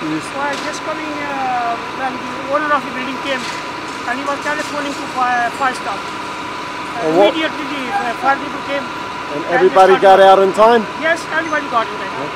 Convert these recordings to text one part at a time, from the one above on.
Yes. Well, just coming when the owner of the building came and he was telephoning to fire staff. Immediately the fire people came. And everybody got out in time? Yes, everybody got in time.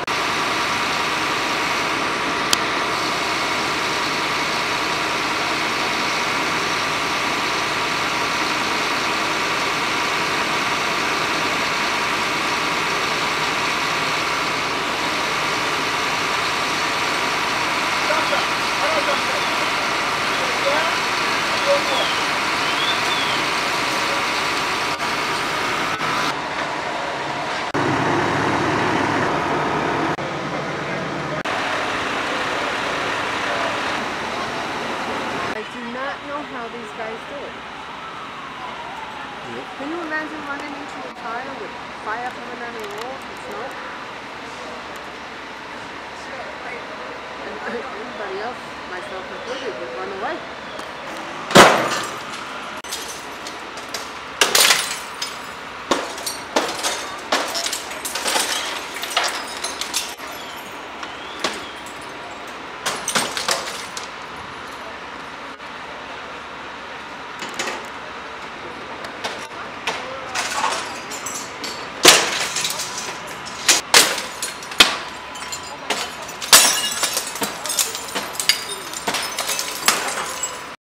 I do not know how these guys do it. Can you imagine running into a tire with fire coming out of your wall and smoke? And everybody else, myself included, would run away.